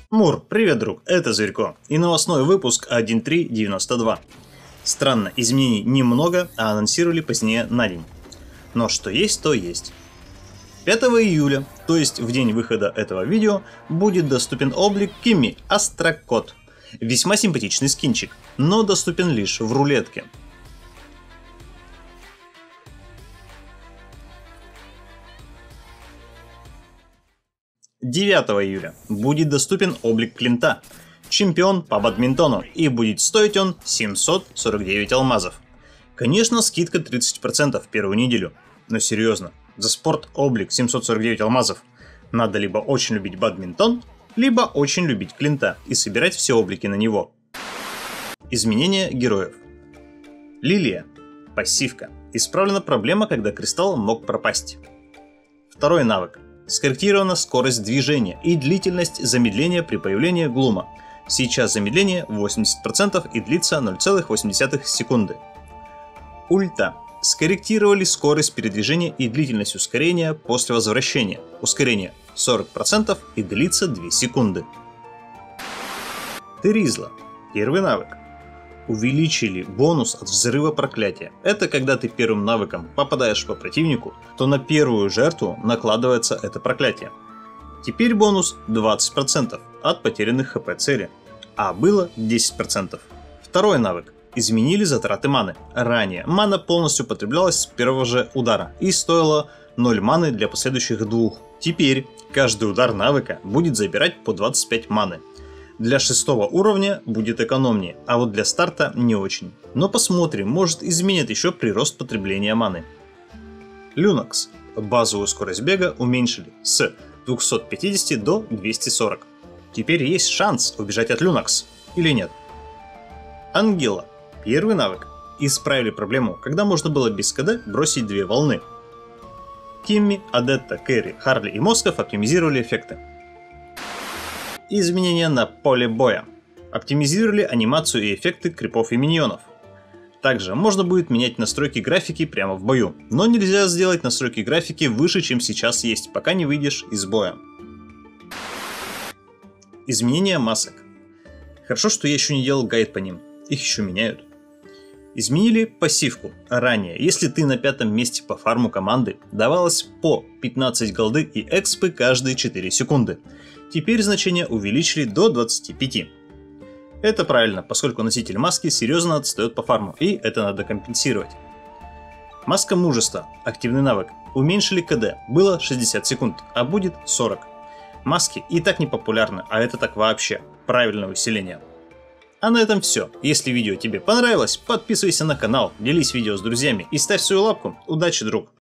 Мур, привет, друг, это Зверько и новостной выпуск 1.3.92. Странно, изменений немного, а анонсировали позднее на день. Но что есть, то есть. 5 июля, то есть в день выхода этого видео, будет доступен облик Кимми Астрокот. Весьма симпатичный скинчик, но доступен лишь в рулетке. — 9 июля будет доступен облик Клинта, чемпион по бадминтону, и будет стоить он 749 алмазов. Конечно, скидка 30% в первую неделю, но серьезно, за спорт облик 749 алмазов надо либо очень любить бадминтон, либо очень любить Клинта и собирать все облики на него. Изменение героев. Лилия. Пассивка. Исправлена проблема, когда кристалл мог пропасть. Второй навык. Скорректирована скорость движения и длительность замедления при появлении глума. Сейчас замедление 80% и длится 0,8 секунды. Ульта. Скорректировали скорость передвижения и длительность ускорения после возвращения. Ускорение 40% и длится 2 секунды. Теризла. Первый навык. Увеличили бонус от взрыва проклятия. Это когда ты первым навыком попадаешь по противнику, то на первую жертву накладывается это проклятие. Теперь бонус 20% от потерянных хп цели, а было 10%. Второй навык. Изменили затраты маны. Ранее мана полностью потреблялась с первого же удара и стоила 0 маны для последующих двух. Теперь каждый удар навыка будет забирать по 25 маны. Для 6 уровня будет экономнее, а вот для старта не очень. Но посмотрим, может изменит еще прирост потребления маны. Люнокс. Базовую скорость бега уменьшили с 250 до 240. Теперь есть шанс убежать от Люнокс, или нет? Ангела. Первый навык. Исправили проблему, когда можно было без КД бросить 2 волны. Кимми, Адетта, Кэрри, Харли и Москов оптимизировали эффекты. Изменения на поле боя. Оптимизировали анимацию и эффекты крипов и миньонов. Также можно будет менять настройки графики прямо в бою, но нельзя сделать настройки графики выше, чем сейчас есть, пока не выйдешь из боя. Изменения масок. Хорошо, что я еще не делал гайд по ним, их еще меняют. Изменили пассивку. Ранее, если ты на 5 месте по фарму команды, давалось по 15 голды и экспы каждые 4 секунды. Теперь значение увеличили до 25. Это правильно, поскольку носитель маски серьезно отстает по фарму, и это надо компенсировать. Маска мужества. Активный навык. Уменьшили КД. Было 60 секунд, а будет 40. Маски и так не популярны, а это так вообще. Правильное усиление. А на этом все. Если видео тебе понравилось, подписывайся на канал, делись видео с друзьями и ставь свою лапку. Удачи, друг!